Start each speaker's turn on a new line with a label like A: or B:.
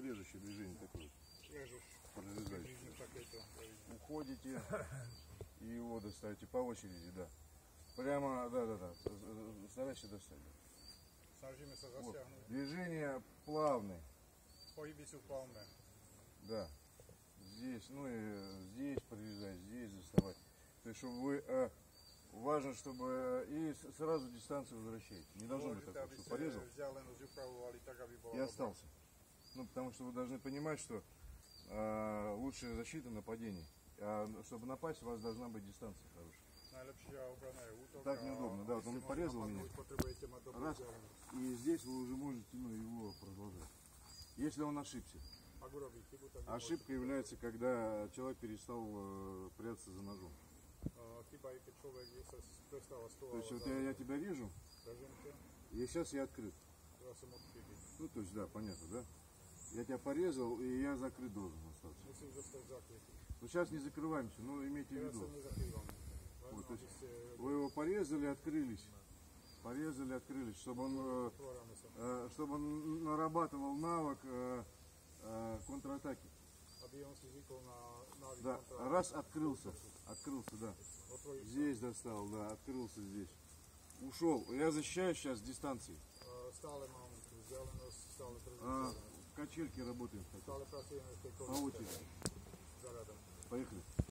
A: режущее движение такое.
B: Режешь.
A: Прорезающее. Уходите и его достаете по очереди, да. Прямо, да. Старайся достать.
B: Snažíme sa
A: Вот.
B: zasiahnuť.
A: Движение плавное.
B: Pohyby sú plavné.
A: Да. Здесь, ну и здесь прорезать, здесь заставать. То есть, чтобы вы, важно, чтобы и сразу дистанцию возвращаете. Не должно быть такого, что порезал и остался. Ну, потому что вы должны понимать, что лучшая защита нападение. А чтобы напасть, у вас должна быть дистанция хорошая. Так неудобно, да, вот он порезал меня. Раз, и здесь вы уже можете его продолжать. Если он ошибся. Ошибка является, когда человек перестал прятаться за ножом. То есть вот я тебя вижу, и сейчас я открыт. Ну, то есть, да, понятно, да? Я тебя порезал, и я закрыт должен остаться. Ну, сейчас не закрываемся, но имейте в виду. Вот, то есть вы его порезали, открылись. Порезали, открылись, чтобы он нарабатывал навык контратаки. Да, раз открылся, да. Здесь достал, да, открылся здесь. Ушел. Я защищаю сейчас дистанции. В качельке работаем. По очереди. Поехали.